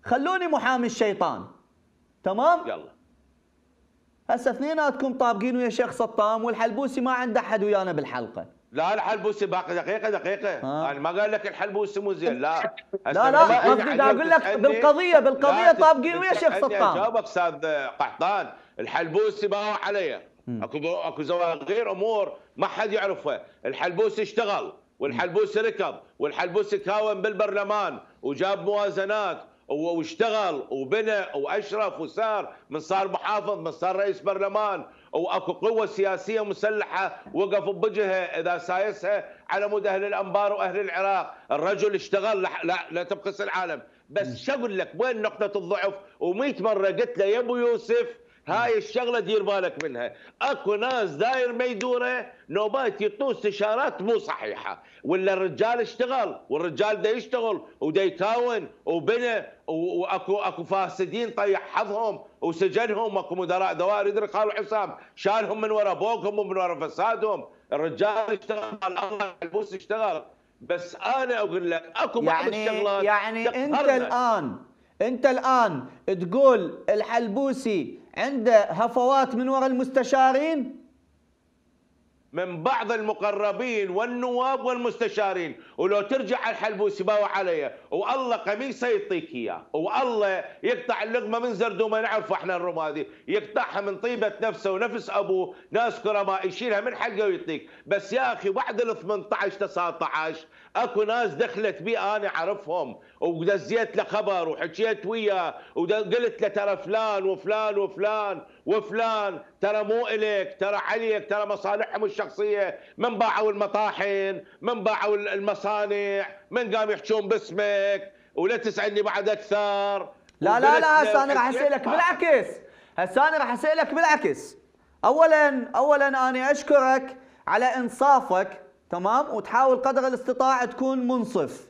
خلوني محامي الشيطان. تمام؟ يلا. هسه اثنيناتكم طابقين ويا شيخ سطام، والحلبوسي ما عنده احد ويانا بالحلقه. لا الحلبوسي باقي دقيقة انا ما قال لك الحلبوسي مو زين، لا لا قصدي دا اقول لك بالقضيه طابقين ويا شيخ سطام. جاوبك استاذ قحطان، الحلبوسي باعوا عليه، اكو غير امور ما حد يعرفها، الحلبوسي اشتغل والحلبوسي ركض والحلبوسي كاون بالبرلمان وجاب موازنات واشتغل وبنى واشرف وصار من صار محافظ من صار رئيس برلمان، واكو قوه سياسيه مسلحه وقف بوجهها اذا سايسها على مود اهل الانبار واهل العراق، الرجل اشتغل لا تبخس العالم، بس شو اقول لك وين نقطه الضعف؟ و100 مره قلت له يا ابو يوسف هاي الشغله دير بالك منها، اكو ناس داير ما يدوره نوبات يعطوه استشارات مو صحيحه، ولا الرجال اشتغل والرجال دا يشتغل ودا يكاون وبنى، واكو فاسدين طيح حظهم وسجنهم، اكو مدراء دوائر يدري قالوا حسام شالهم من ورا بوقهم ومن ورا فسادهم، الرجال اشتغل الله الحلبوسي اشتغل، بس انا اقول لك اكو بعض الشغلات يعني انت الان تقول الحلبوسي عنده هفوات من وراء المستشارين؟ من بعض المقربين والنواب والمستشارين، ولو ترجع الحلبوسي باوع عليه والله قميصه يعطيك اياه، والله يقطع اللقمه من زردومه، نعرف احنا الرمادي يقطعها من طيبه نفسه ونفس ابوه، ناس كرماء يشيلها من حقه ويعطيك، بس يا اخي بعد ال 18 19 اكو ناس دخلت بي انا اعرفهم ودزيت له خبر وحكيت وياه وقلت له ترى فلان وفلان وفلان وفلان ترى مو الك، ترى عليك، ترى مصالحهم الشخصيه، من باعوا المطاحن، من باعوا المصانع، من قام يحجون باسمك، ولا تسالني بعد اكثر. لا هسه انا راح اسالك بالعكس، اولا انا اشكرك على انصافك، تمام، وتحاول قدر الاستطاعه تكون منصف.